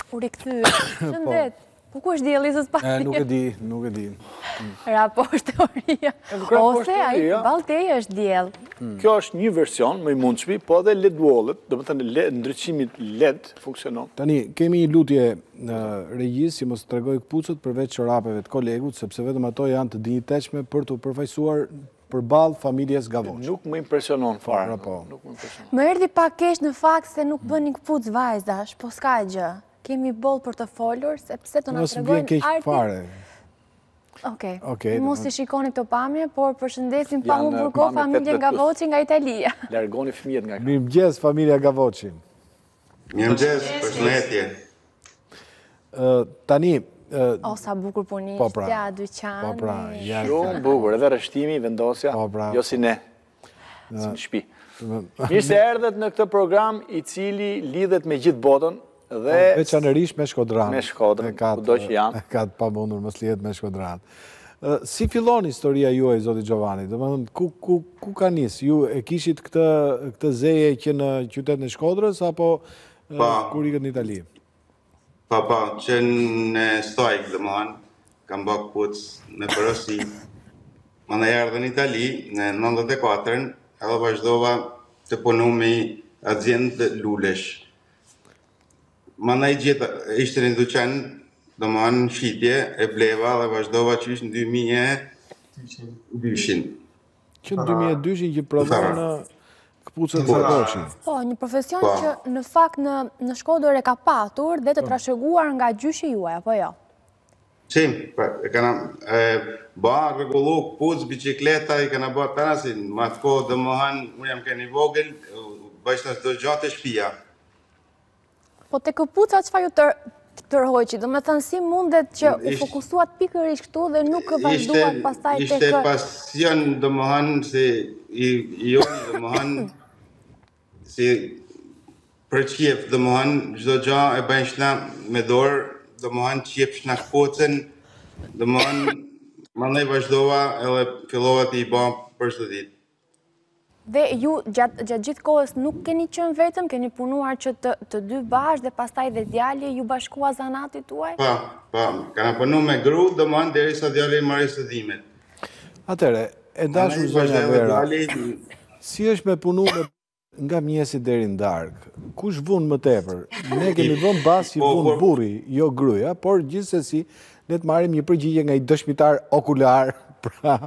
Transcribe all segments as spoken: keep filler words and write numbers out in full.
U rikthyer. Shëndet. Po ku është diellizës pa? Nuk e di, nuk e di. Raportoria. Ose ai Ballteja është diell. Kjo është një version më i mundshmi, po edhe L E D wall-et, do të thënë ndryqimi L E D funksionon. Tani, kemi një lutje në regjis, si mos të tregoj këpucët përveç çorapeve të kolegut, sepse vetëm ato janë të dinjitetshme për të përfaqësuar përballë familjes Gavoç. Nuk më impresionon fare. Nuk më impresionon. Më erdhi pak keq në fakt se nuk bënin këpucë vajzash, po s'ka gjë. Kemi boll për të folur, sepse të na tregojnë artin. Okej, mos i shikoni këto pamje, por përshëndesim pa humbur kohë familjen Gavoçi nga Italia. Largoni fëmijët nga këtu. Mirëmëngjes familja Gavoçi. Mirëmëngjes, përshëndetje. Tani, O, sa bukur punishtja, dyqani. Shumë bukur, edhe rreshtimi, vendosja, jo si ne, si në shtëpi. Mirë se erdhet në këtë program i cili lidhet me gjithë botën, dhe veçanërisht me Shkodran. Me Shkodran, kudo që janë. Ka të pamundur mos lihet me Shkodran. Si fillon historia juaj, zoti Giovanni? Domethënë, ku ku ku ka nis? Ju e kishit këtë këtë zeje që në qytetin e Shkodrës apo kur ikët në Itali? Pa, pa, që në stojk, domethënë, kam bë këpucë në Porosi. Mandej erdhën në Itali në nëntëdhjetë e katër, edhe vazhdova të punu me aziendë lulesh. Mandaj gjithë ishte një dyqan, do më anë në shqitje, e bleva dhe vazhdova që ishtë në dy mijë e dyshin. Që në dy mijë e dyshin që prodhon në këpucët e Gavoçi. Po, një profesion që në fakt në Shkodër e ka patur dhe të trashëguar nga gjyshi juaj, apo jo? Qim, e kana ba regullu këpucë, bicikleta, i kana ba të nasin, ma të kohë dhe më hanë, unë jam keni vogël, bashkë në të gjatë e shpia. Po të këpuca që fa ju tërhoqi, do me thënë si mundet që u fokusuat pikërisht këtu dhe nuk vazhduat pastaj të kë... Ishte pasion, do më hanë, se i joni, do më hanë, si për qjef, do më hanë, gjdo gja e bëjnë shna me dorë, do më hanë qjef shna shpocen, do më hanë, ma nej vazhdova edhe fillova të i ba për shtë ditë. Dhe ju gjatë gjithë kohës nuk keni qenë vetëm, keni punuar që të dy bashkë dhe pastaj dhe djali ju bashkua zanatit tuaj? Pa, pa, kana punu me gru, do më anë deri sa djali marrë studimet. Atere, e dashur zonja Vera, si është me punu nga mjesi deri në darkë? Kush vun më tepër? Ne kemi vën bas që vun burri, jo gruja, por gjithsesi ne të marrim një përgjigje nga i dëshmitar okular, pra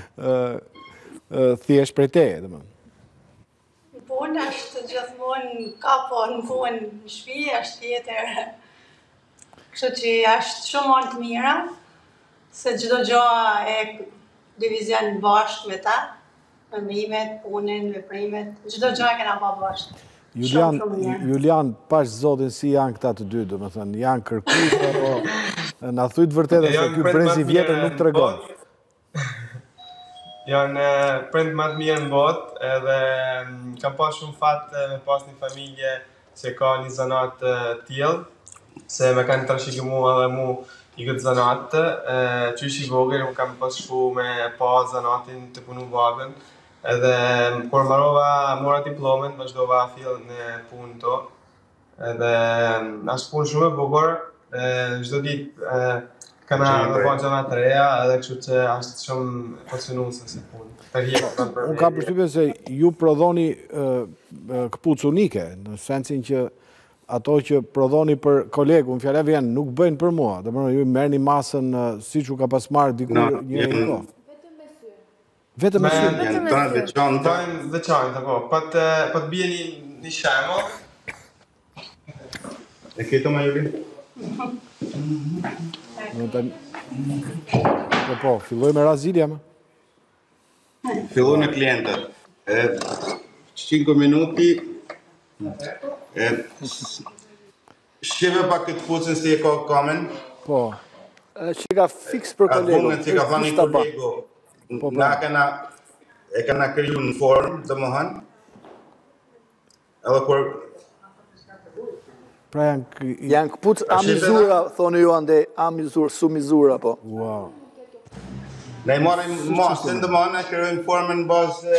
thjesht prej teje, domethënë. Punë është gjithmonë ka po në punë në shtëpi, është tjetër. Kështu që është shumë anë të mira, se çdo gjë e divizion bashkë me ta, mërimet, punën, veprimet, çdo gjë e kena pa bashkë. Julian, Julian, pash zotin si janë këta të dy, domethënë, janë kërkues apo na thuj të vërtetën se ky brez i vjetër nuk tregon. Janë prind më të mirë në botë, edhe kam pas shumë fat me pas një familje që ka një zanat tillë, se me kanë trashëgimu edhe mu i këtë zanat, qysh i vogël, unë kam pas shku me pa zanatin të punu vagën, edhe kur marrova, mora diplomen, vazhdova fill në punë to, edhe është punë shumë e bukur, çdo ditë kana në po gjana të reja, edhe kështu që është shumë pasionuese si punë. Unë kam përshtypjen se ju prodhoni këpucë unike, në sensin që ato që prodhoni për kolegu, në fjala vjen, nuk bëjnë për mua. Domethënë ju merrni masën siç u ka pas marrë dikur një kohë. Vetëm me sy. Vetëm me sy. Janë të veçanta. Janë veçanta, po. Po të po të bie një një shembull. E këto më juli. Po, po, filloj me Razilja, më? Filloj me klientët. cinque minuti. Shqive pak këtë pucën si e ka kamen. Po. Që ka fix për kolego. Atë që ka thani kolego. Na kana, e kana kriju në formë, dhe më hanë. Edhe kur... Pra janë... Janë këpucë a mizura, thonë ju ande, a mizura, su mizura, po. Wow. Ne i marim masën, dhe më hanë, e krejojnë formën në bazë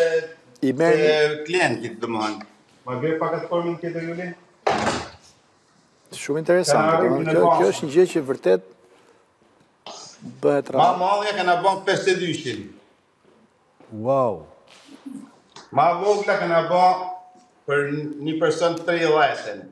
të klientit, dhe më hanë. Ma grej pak atë formën këtë, Juli? Shumë interesant. Kjo është një gjë që vërtet bëhet rrallë. Ma mallja kena bon pesëdhjetë e dyshin. Wow. Ma vogla kena bon për një person të tridhjetë.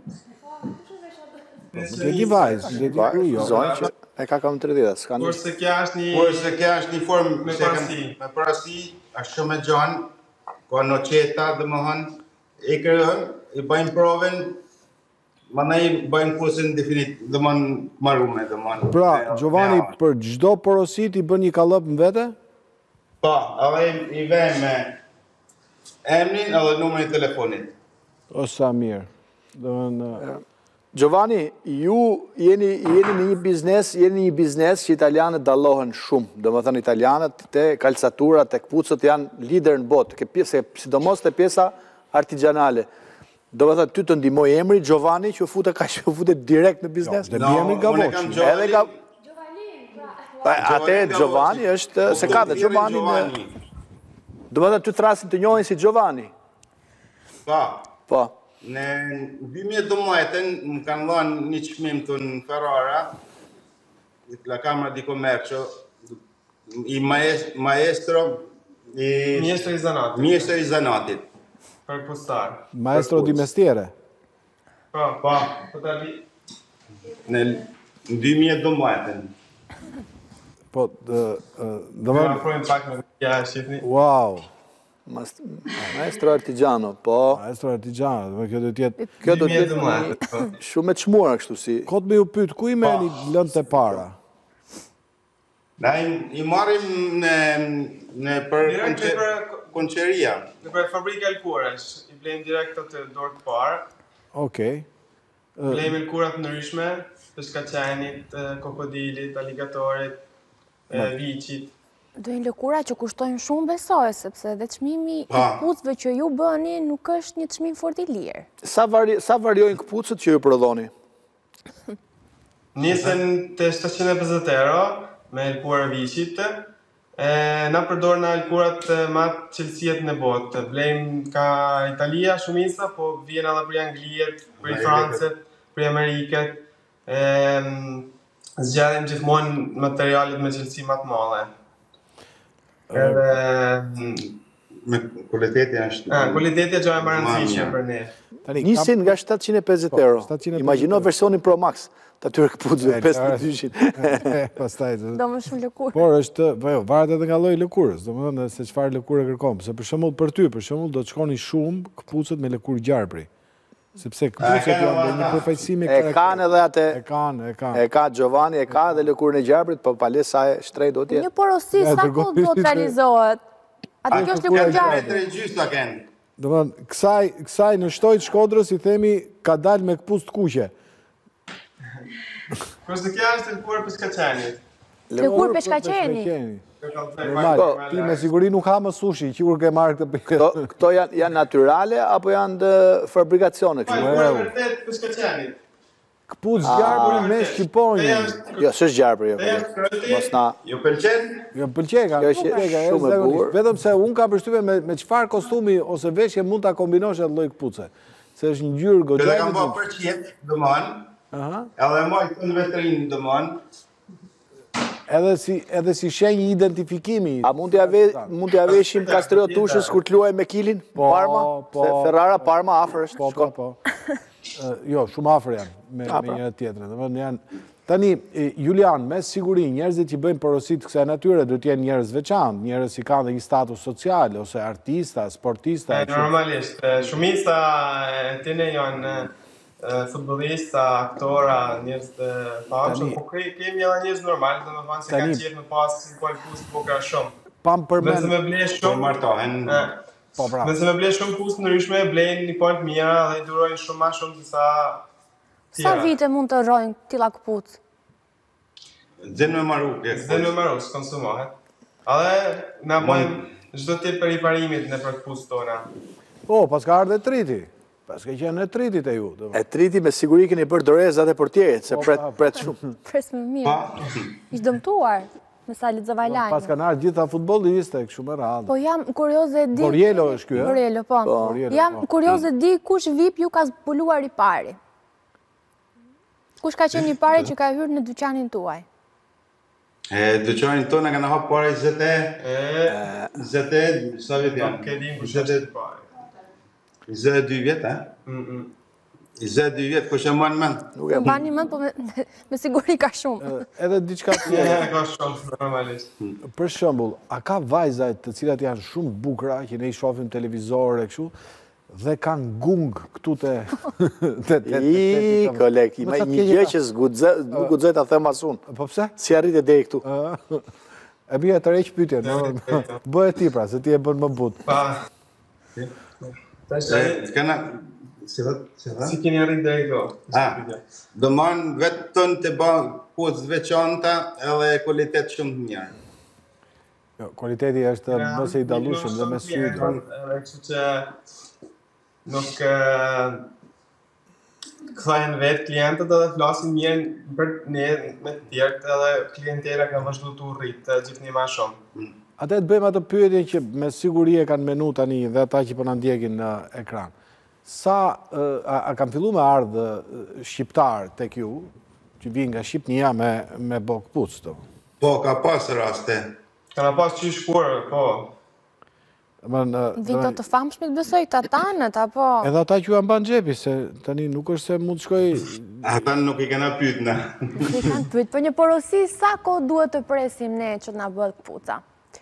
Dhe di vajzë, dhe di krujo. Zonjë që e ka kam tridhjetë. Kurse kja është një... Kurse kja është një formë me parasi. Me parasi, është shumë e gjanë, ka në qeta dhe më hënë, i kërën, i bëjmë provën, ma ne i bëjmë kusin definit dhe më në marume dhe më në... Pra, Giovanni, për gjdo porosit i bën një kalëp në vete? Pa, edhe i vejmë me emnin edhe numërin telefonit. O sa mirë. Dhe më në... Giovanni, ju jeni në një biznes, jeni një biznes që italianët dallohen shumë. Do më thënë, italianët të kalcaturat, të këpucët janë lider në botë, sidomos të pjesa artigianale. Do më thënë, ty të ndimoj emri, Giovanni, që fute ka që fute direkt në biznes. Dhe mi emri Gavoqi. Edhe ga... Ate, Giovanni është, se ka dhe Giovanni në... Do më thënë, ty të rasin të njohin si Giovanni. Pa. Pa. Në dy mijë e dymbëdhjetë më kanë dhënë një çmim të në Ferrara, la Camera di Commercio, i maestro i Maestro i zanatit. Maestro i zanatit. Për pustar. Maestro di mestiere. Po, po, po ta di. Në dy mijë e dymbëdhjetë. Po, dhe... Dhe më afrojnë pak me kja e shqipni. Wow. Maestro artigiano, po... Maestro artigiano, dhe kjo do tjetë... Kjo do tjetë shumë e çmuar kështu si... Kotë me ju pytë, ku i meni lëndë të para? Na i marim në për konqeria. Në për fabrika lëkurësh, i blejmë direkt të dorë të parë. Okej. Blejmë lëkurat ndryshme, peshkaqenit, krokodilit, aligatorit, viqit. Do një lëkura që kushtojnë shumë besoj, sepse dhe çmimi i këpucëve që ju bëni nuk është një çmim fort i lirë. Sa variojnë këpucët që ju prodhoni? Nisen të shtatëqind e pesëdhjetë euro me lëkura viqit. Na përdor në lëkurat më të cilësijet në botë. Blejmë ka Italia shumica, po vjen edhe për Anglijet, për Francët, për Ameriket. Zgjatim gjithmonë materialet me cilësi më të mëdha. Me kualiteti është... Kualiteti është e rëndësishme për ne. Nisin nga shtatëqind e pesëdhjetë euro. Imagjino versionin Pro Max të atyre këpucëve pesëdhjetë e dyshin. Do më shumë lëkurë. Por është, varet edhe nga lloji lëkurës, do më thënë se çfarë lëkure kërkom. Se për shembull për ty, për shembull do të shkoni shumë këpucët me lëkurë gjarpri. Sepse këpucët janë dhe një përfaqësim me karakter. E kanë edhe atë... E kanë, e kanë. E ka Giovanni, e ka edhe lëkurën e gjarprit, po pales sa e shtrejt do t'jetë. Një porosi, sa ku do të realizohet? Atë kjo është lëkurë gjarprit. Do më thënë, kësaj në shtojt Shkodrës i themi ka dalë me këpucë të kuqe. Kështë kja është lëkurë peshkaqenit. Lëkurë peshkaqeni. Normal, ti me siguri nuk ha më sushi, që kur ke marrë këtë për... Këto janë naturale, apo janë dë fabrikacione? Lëkurë vërtet peshkaqenit. Këpucë gjarpri me shqiponjë. Jo, së është gjarpri, jo. Mos na... Jo pëlqen? Jo pëlqega. Shumë e bukur. Vetëm se unë ka përshtype me qëfar kostumi ose veshje mund të kombinosh e të lloj këpucë. Se është një gjyrë gogjajnë... Dhe kam bërë për qjetë, dëmonë, edhe moj të në vetrinë, dëmonë. Edhe si shenjë identifikimi. A mund të javeshim Kastriot Tushës kur të luaj me Kilin? Parma? Ferrara, Parma, afer është? Po, po, po. Jo, shumë afer janë me njëra tjetërën. Tani, Julian, me siguri, njerëzit që bëjmë porosit kësaj natyre, do t'jenë njerëz veçantë, njerëz që kanë dhe një status social, ose artista, sportista. Normalisht, shumica e tine janë futbolista, aktora, njerëz të famshëm, po kemi edhe njerëz normal, dhe me fanë se kanë qetë me pas si po e pusë po ka shumë. Pam përmen... Nëse me ble shumë... martohen... Nëse me ble shumë pusë ndryshme, blejnë një palë mira dhe i durojnë shumë ma shumë të sa... Sa vite mund të rojnë tila këpucë? Zenë me maru. Zenë me maru, së konsumohet. Adhe na pojmë gjdo tip për i parimit në për këpucë tona. O, pas ka ardhe triti. Pas ka qenë e tritit e ju. E triti me siguri keni bërë dorezat e portierit, se pret shumë. Pres me mirë. Ishtë dëmtuar me Salit Zavajlani. Pas ka nërë gjitha futboliste, kështu me radhë. Po jam kurioze di... Borjelo është kjo, e? Borjelo, po. Jam kurioze di kush vip ju ka zbuluar i pari. kush ka qenë i pari që ka hyrë në dyqanin tuaj? Dyqanin tonë kanë hapë para njëzet e... njëzet e... sa vjet janë? njëzet e dy vjet, e? njëzet e dy vjet, kush e mban mend? Nuk e mbani mend, po me siguri ka shumë. Edhe diçka tjetër. Ka shumë, normalisht. Për shembull, a ka vajza të cilat janë shumë bukura, që ne i shohim televizor e kështu, dhe kanë gung këtu te... I, koleg, një gjë që nuk guxoj ta them as unë. Po pse? Si arrite deri këtu? E bie të rreq pyetjen, bëhet ti pra, se ti e bën më but. Pa. Kana Si thot? Si keni arrit deri këtu? Do man vetëm të bën puzë veçanta edhe kvalitet shumë të mirë. Jo, kualiteti është mëse i dallueshëm dhe me sy. Edhe kështu që nuk këthajnë vetë klientët edhe flasin mirë për ne me të tjerët edhe klientela ka vazhdu të rritë gjithnjë më shumë. Atë të bëjmë atë pyetje që me siguri e kanë menu tani dhe ata që po na ndjekin në ekran. Sa, a kam fillu me ardhë shqiptar tek ju, që vinë nga Shqipnia me bo këpuc, të? Po, ka pas raste. Ka pas që shkurë, po. Vinë të famshmit besoj, të tanët, apo... Edhe ata që ju amban gjepi, se tani nuk është se mund të shkoj... Ata nuk i kena pyt në. Nuk i kanë pyt, për një porosi, sa ko duhet të presim ne që nga bëhet këpuca?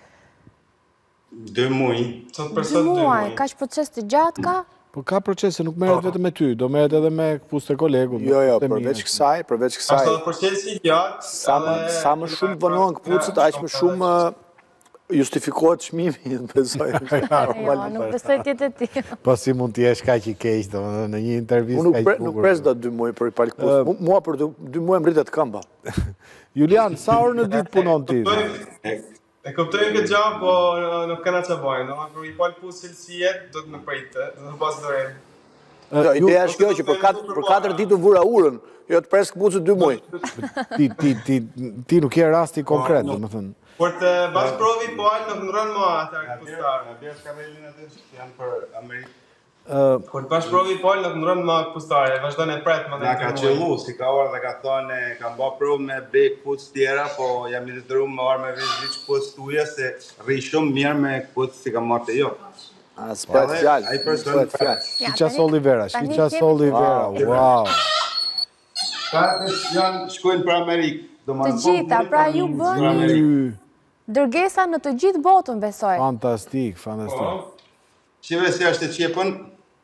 Dë muj. Dë muaj, ka që proces të gjatë ka? Po ka procese, nuk merret vetëm me ty, do merret edhe me këpucë të kolegut. Jo, jo, përveç kësaj, përveç kësaj. Ashtë procesi gjatë... Sa më shumë vonohen këpucët, aq më shumë justifikohet çmimi, besoj. Jo, nuk besoj tjetë e ti. Po si mund t'jesh kaq i keq, domethënë në një intervistë kaq i bukur. Nuk pres dot dy muaj për palë këpucë. Mua për dy muaj mritet këmba. Julian, sa orë në ditë punon ti? E kuptojnë këtë gjahë, po nuk këna që bojnë. Do më kërë i palë pusë cilësijet, do të më prejtë, do të pasë dorejnë. Ideja është kjo që për katër ditë u vura urën, jo të presë këpucët dy muaj. Ti nuk je rasti konkret, do më thënë. Por të basë provi palë, nuk në rënë ma ata këpustarë. Në bjerë kamelin atë që janë për Amerikë. Por të basë provi palë, nuk në rënë ma këpustarë, vazhdo në pretë më dhe në ka qëllu, si ka orë dhe ka thonë, kam ba provë me be këpucë tjera, po jam i të me orë me vizhri këpucë tuja, se rri shumë mirë me këpucë si ka marrë të jo. A, s'pret fjallë, s'pret fjallë. Shqiqas Olivera, Shqiqas Olivera, wow. Ka të janë shkojnë për Amerikë. Të gjitha, pra ju bëni dërgesa në të gjithë botën, besoj. Fantastik, fantastik. Qive si është të qepën?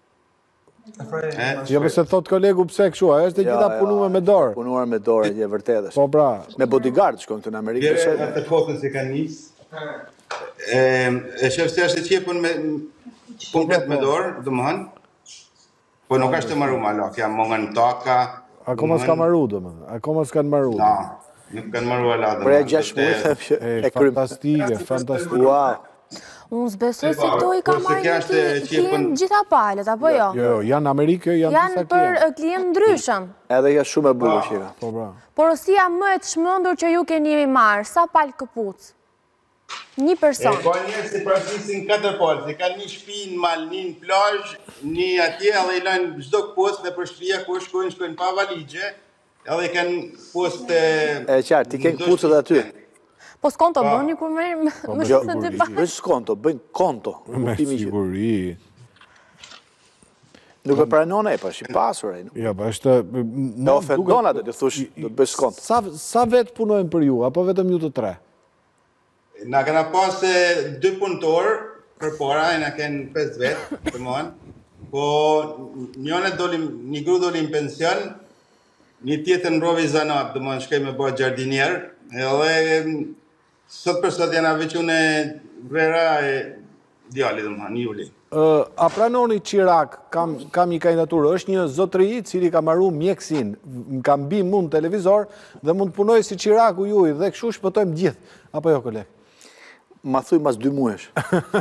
Jo, përse thot kolegu pse kështu, a është e gjitha punuar me dorë? Punuar me dorë, e vërtet është. Po bra. Me bodyguard shkojnë këtu në Amerikë. Gjere të kotën si ka njësë. E shef si është të qepën me komplet me dorë, dhe më hënë. Po nuk është të maru malak, jam më nga në taka. Akoma s'ka maru, dhe më hënë. Akoma s'ka në maru. Na, nuk kanë maru ala dhe më hënë. Pre gjash mujë, e krymë. Fantastike, fantastike. Wow. Unë s'besoj se këto i ka marrë një klient gjitha palët, apo jo? Jo, janë Amerikë, janë disa klientë. Janë për klient ndryshëm. Edhe ja shumë e bukur shiva. Po bra. Porosia më e të shmëndur që ju keni marrë, sa palë këpucë? Një person. E, po njerë si prasisin katër palë, se kanë një shpi në malë, një në plajë, një atje, edhe i lajnë gjdo këposë me për shpia, ku shkojnë, shkojnë pa valigje, edhe i kanë posë të... E qarë, ti kenë këpucët dhe aty. Po s'konto bëni kur më më shumë të pa. Bëjnë s'konto, bëjnë konto. Me siguri. Nuk e pranon e, pa shi pasur e. Ja, pa është... E ofendon atë, të thush, do të bëjnë s'konto. Sa vetë punojnë për ju, apo vetëm ju të tre? Na këna pasë dy punëtorë, për para, e na kënë pesë vetë, të mënë. Po njëne dolim, një gru dolim pension, një tjetër në rovi zanat, të mënë shkej me bëjë gjardinjerë, edhe sot për sot janë avequ në vera e djali, dhe më hanë, Juli. A pranoni Qirak, kam një kandidaturë, është një zotëri cili ka marru mjekësin, kam bi mund televizor, dhe mund punoj si Qiraku juj, dhe këshu shpëtojmë gjithë. Apo jo, kolegë? Ma thuj mas dy muesh.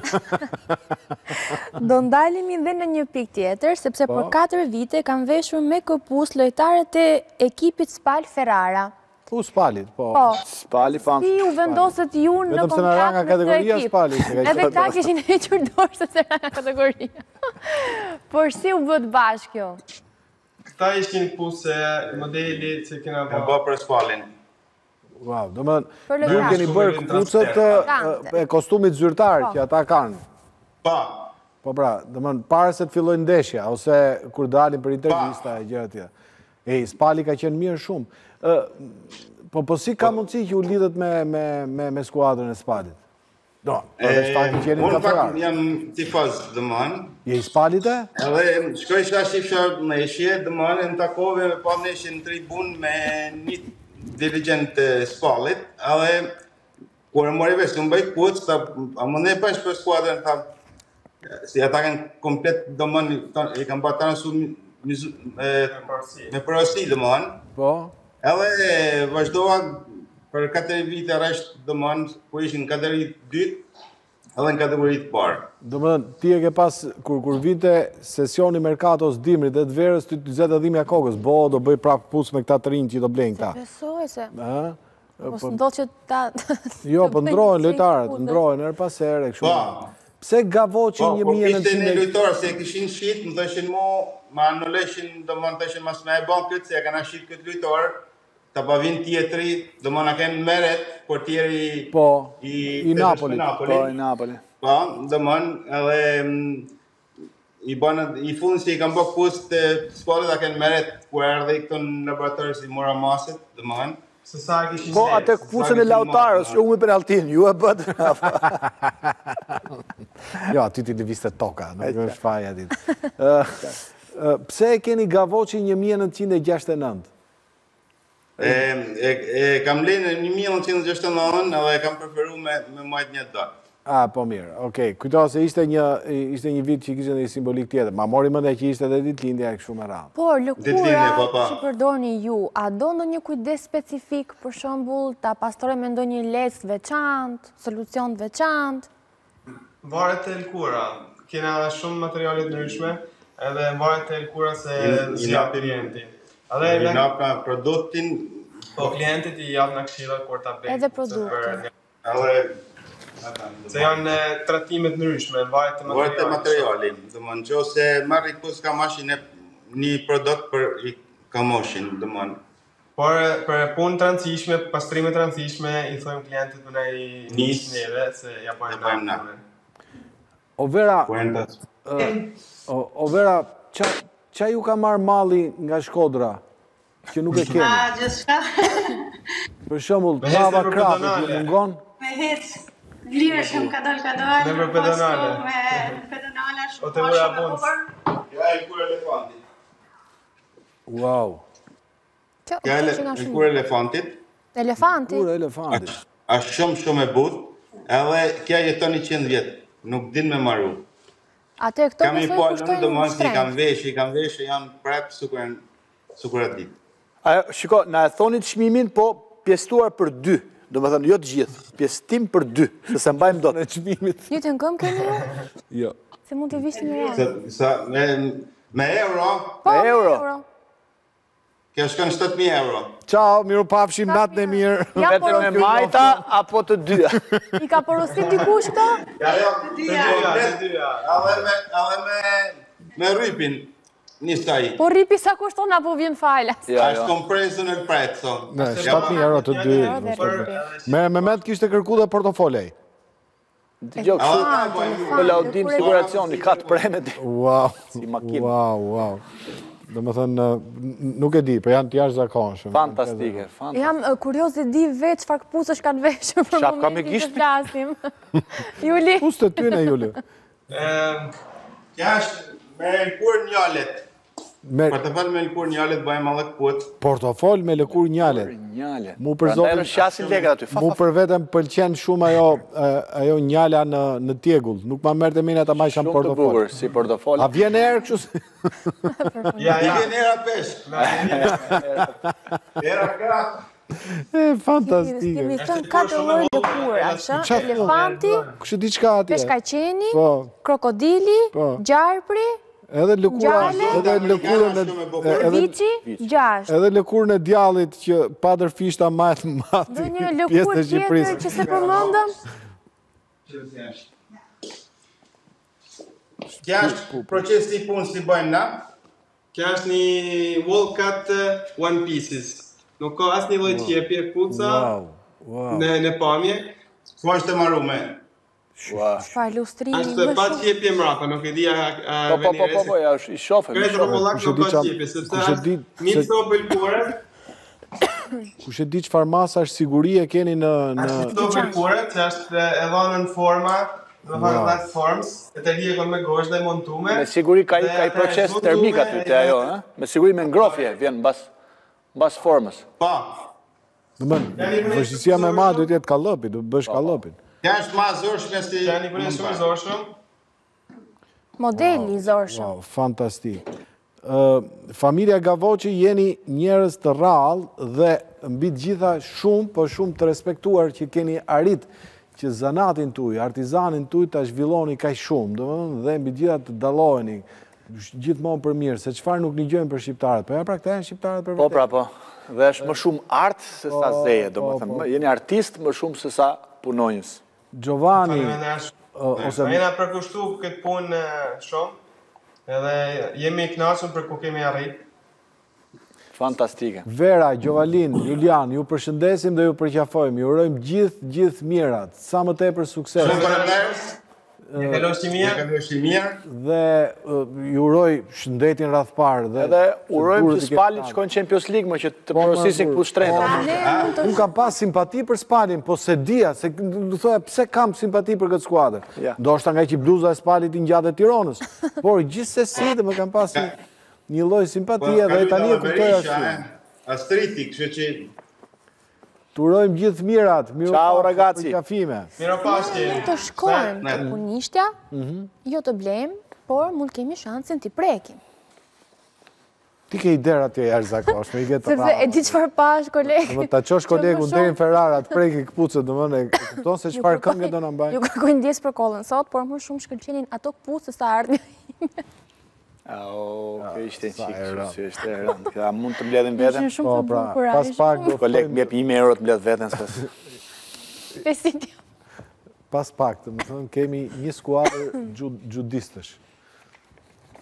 Do ndalimi dhe në një pik tjetër, sepse për katër vite kam veshur me këpus lojtarët e ekipit Spal Ferrara. U Spalit, po. Spali, pa. Si u vendosët ju në kontrakt me të ekip. Edhe ta kishin hequr dorë se se ranga kategoria. Por si u bët bashkë kjo? Këta ishin puse modeli që kena bërë. E bërë për spallin. Wow, do më ju keni bërë këpucët e kostumit zyrtar që ata kanë. Pa. Po pra, do më pare se të fillojnë ndeshja, ose kur dalin për intervista e gjëra tjera. E, spalli ka qenë mirë shumë. Po, po si ka mundësi që u lidhet me skuadrën e spallit? Do, edhe shtakin që jeni në kaferar. Unë jam tifaz, dëmanë. Je i spallit e? Edhe shkoj shka shifësha në eshje, dëmanë, në takove me pa në eshje në tribun me një dirigent spallit, edhe kur e mori vesh, në bëjt puc, a më ne pënsh për skuadrën, si ata kanë komplet, dëmanë, e kanë bërë të nësu me përësi, dëmanë. Po? Edhe vazhdova për katër vite rresht dëmanë, ku ishin në kategorit dytë, edhe në kategorit parë. Dëmanë, ti e ke pas, kur vinte sesioni Merkatos dimrit dhe të verës, ty të zetë dhimja kokës, bo, do bëj prapë puc me këta të rinjë që do blejnë këta. Se besoj se... Po s'ndo që ta... Jo, po ndrojnë lojtarët, ndrojnë erë pas erë, e këshu. Pse gavoqin një mije në të qinde... Po, po, piste në lojtarë, se kishin shqit, më thëshin mu, ma anuleshin, do më në thëshin mas me e bon këtë, se e kana shqit këtë lojtarë, të pavin tjetëri, do më në kenë meret, portieri i Napoli. Po, i Napoli. Po, do më në, edhe i fundin si i kam bëk pust të spallit, a kenë meret, ku erdhe i këtë në laboratorë si mora masit, do më në. Po, atë këpucën e lautarës, që unë me penaltin, ju e bëtë. Jo, aty ti të viste toka, nuk është faja ditë. Pse e keni gavoqin një mijë nëntëqind e gjashtëdhjetë e nëntë? E kam lejnë një mijë nëntëqind e gjashtëdhjetë e nëntë edhe e kam preferu me majtë një datë. A, po mirë, okej. Kujto se ishte një vit që kishte një simbolik tjetër, ma mori mënde që ishte dhe ditëlindja e kështu me radhë. Por, lëkura që përdorni ju, a do ndonjë kujdes specifik, për shembull, ta pastore me ndonjë leckë veçantë, solucion veçantë? Varet e lëkura. Kena shumë materialet ndryshme, edhe varet e lëkura se zjap klienti. I nap ka produktin... Po, klientit i jap në këshilla kur ta bëjnë. Edhe produktin. Se janë tratimet ndryshme, varet e materialin. Varet e materialin. Dhe më në gjo se marrë i kus ka mashin e një produkt për i ka moshin, dhe më në. Por për punë të rëndësishme, pastrime të rëndësishme, i thojmë klientit për në i njësë njëve, se ja pojnë në punën. O Vera, o Vera, qa ju ka marrë mali nga Shkodra, që nuk e kemi? A, gjithë shka? Për shembull, tava krapit ju mungon? Me hecë, lirë shumë ka dollë ka dollë, me pedonale. Me pedonale shumë, o të vëra bunës. Ja e kur elefantit. Wow. Ja e kur elefantit. Elefantit? Kur elefantit. A shumë shumë e but, edhe kja jeton një qëndë vjetë, nuk din me maru. Ate këto më thoi kushtojnë në shtrenjë. Kam veshë, kam veshë, janë prepë sukur e ditë. Shiko, na e thonit shmimin, po pjestuar për dy. Do më thënë, jo të gjithë, pjestim për dy, se se mbajmë do të qmimit. Ju të në këmë kemi ju? Jo. Se mund të vishtë një euro. Me euro? Po, me euro. Kjo shkën shtatë mijë euro. Ciao, miru pafshim, natë në mirë. Vetëm me majta, apo të dyja? I ka porosit dikush këto? Ja, ja, të dyja. Edhe me rrypin. Nistaj. Po rripi sa kushton apo vjen falas? Ashtë kompresu në prezzo. Ne, shtatë mijë euro të dy. Me Mehmet kishte kërku dhe portofolej. Dëgjoj, kështu në Laudin Siguracioni, ka të premet. Wow, wow, wow. Dhe më thënë, nuk e di, për janë t'jash zakonshëm. Fantastike, fantastike. Jam kurios e di veç çfarë këpucësh kanë veshur për momentin që flasim. Juli? Pusë të ty në Juli? Kja është me lëkur njallet. Portofol me lëkur njallet bëjmë allë këput. Portofol me lëkur njallet. Mu për zotin, mu për vetëm pëlqen shumë ajo njalla në tjegull. Nuk ma mërë të minë ata ma isha në portofol. Shumë të bugur, si portofol. A vjen erë kështu? Ja, ja. Vjen erë a pesh. Era kratë. E, fantastike. Kemi thënë katër lloje lëkura, është elefanti, kështu diçka atje. peshkaqeni, krokodili, gjarpri, edhe lëkura, edhe lëkurën e viçi, gjashtë. Edhe lëkurën e djallit që padër fishta majtë mati. Do një lëkurë tjetër që se përmendëm? Kja është procesi i punë si bëjmë na. Kjo është një wall cut one pieces. Nuk ka asë një lloj qepje, kpuca në pamje. Ku është e marume? Çfarë lustrimi më shumë. Është pa qepje mrapa, nuk e di a Po, po, po, po, ja, i shofem. Kretë rropollak nuk ka qepje, sepse është një stopël kuret. Kush e di çfarë masash siguri e keni në... Është stopël kuret, që është e dhënë në forma, në thënë platforms, e të rije kon me gosht dhe montume. Me siguri ka i proces termik aty të ajo, me siguri me ngrofje, vjen bas formës. Pa. Dëmën, vështësia me ma duhet jetë kallëpi, duhet bësh kallëpin. Kja është ma zorshme si... Kja një përnjë shumë zorshme. Modeli zorshme. Wow, fantastik. Familja Gavoqi jeni njerëz të rrallë dhe mbi gjitha shumë, po shumë të respektuar që keni arrit që zanatin tuj, artizanin tuj të zhvilloni kaj shumë, dhe mbi gjitha të dalojni, gjithmonë për mirë, se qëfar nuk një gjojnë për shqiptarët, po ja pra këta e shqiptarët për vete? Po pra po, dhe është më shumë art se sa zeje, do më thëmë, jeni artist më shumë se sa punonjës. Giovanni, ose... Jena përkushtu këtë punë shumë, edhe jemi i knasur për ku kemi arrit. Fantastike. Vera, Gjovalin, Julian, ju përshëndesim dhe ju përqafojmë, ju urojmë gjithë, gjithë mirat, sa më te për sukses. Shumë përëmërës, një kalosht i mirë, dhe ju uroj shëndetin rrath parë. Edhe urojmë që Spalit shkojnë Champions League, më që të përësisin këpull shtrejta. Unë kam pas simpati për Spalin, po se dia, se du thoja, pse kam simpati për këtë skuadër? Do është nga që bluza e Spalit i njate Tironës, por gjithë se si dhe më kam pas një loj simpatia dhe e tani e kuptoj ashtu. Astriti, kështë që... Të urojmë gjithë mirat, Ciao ragazzi. Miro paske. Të shkojmë të punishtja, jo të blejmë, por mund kemi shansin t'i prekim. Ti ke idera t'je jashtë zakosh, me i getë të prava. E di qëfar pash, kolegë. Ta qosh kolegë në terin Ferrara, të preki këpucët, dhe mëne, kupton se qëfar këngë do në mbajnë. Ju kërkojnë ndjesë për kollën sot, por më shumë shkëllqenin ato këpucë sa ardhë. O, kë ishte në qikë, që ishte e rëndë. Këta mund të mbledhin vetën? Shumë të bukuraj. Kolegë, mbjep një me euro të mbledh vetën. Pesit jo. Pas pak, të më thënë, kemi një skuadër gjudistësh.